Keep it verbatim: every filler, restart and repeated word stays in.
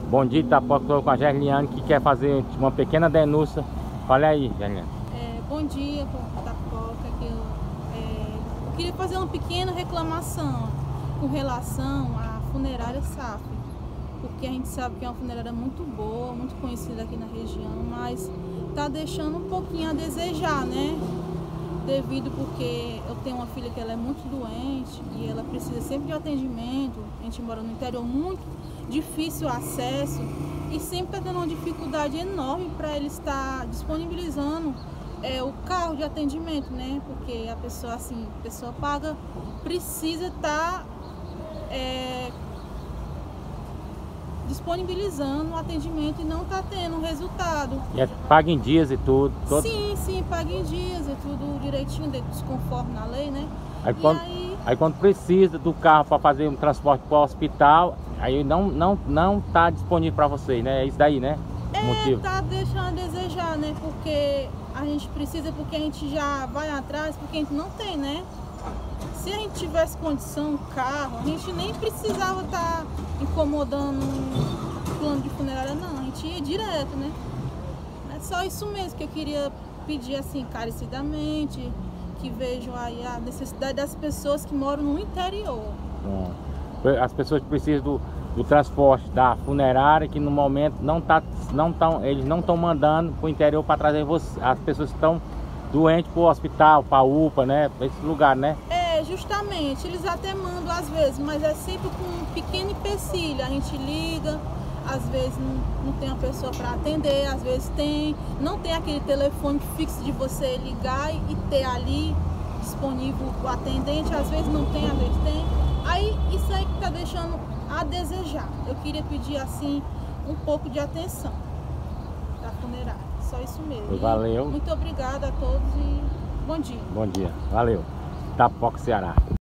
Bom dia, Itapoca, estou com a Gerliane que quer fazer uma pequena denúncia. Olha aí, Gerliane. É, bom dia, Itapoca. Que eu, é, eu queria fazer uma pequena reclamação com relação à funerária S A F, porque a gente sabe que é uma funerária muito boa, muito conhecida aqui na região, mas está deixando um pouquinho a desejar, né? Devido porque eu tenho uma filha que ela é muito doente e ela precisa sempre de atendimento. A gente mora no interior, muito difícil o acesso e sempre está tendo uma dificuldade enorme para ele estar disponibilizando é, o carro de atendimento, né? Porque a pessoa assim, a pessoa paga, precisa estar é, disponibilizando o atendimento e não está tendo resultado. E é paga em dias e tudo? Todo... Sim, sim, paga em dias, é tudo direitinho, dentro dos conformes na lei, né? Aí quando, aí... aí quando precisa do carro para fazer um transporte para o hospital, aí não não não tá disponível para vocês, né? É isso daí, né? O é, motivo. Tá deixando a desejar, né? Porque a gente precisa, porque a gente já vai atrás, porque a gente não tem, né? Se a gente tivesse condição, carro, a gente nem precisava estar tá incomodando um plano de funerária, não. A gente ia direto, né? É só isso mesmo que eu queria pedir, assim, encarecidamente, que vejam aí a necessidade das pessoas que moram no interior. Bom, as pessoas que precisam do, do transporte da funerária, que no momento não tá, não tão, eles não estão mandando para o interior para trazer você, as pessoas que estão doentes para o hospital, para a U P A, né? Para esse lugar, né? É, justamente, eles até mandam às vezes, mas é sempre com um pequeno empecilho. A gente liga, às vezes não, não tem uma pessoa para atender, às vezes tem, não tem aquele telefone fixo de você ligar e ter ali disponível o atendente, às vezes não tem, às vezes tem. Aí isso aí que tá deixando a desejar. Eu queria pedir assim um pouco de atenção da funerária, só isso mesmo. Valeu. E muito obrigada a todos e bom dia. Bom dia, valeu. Itapoca, Ceará.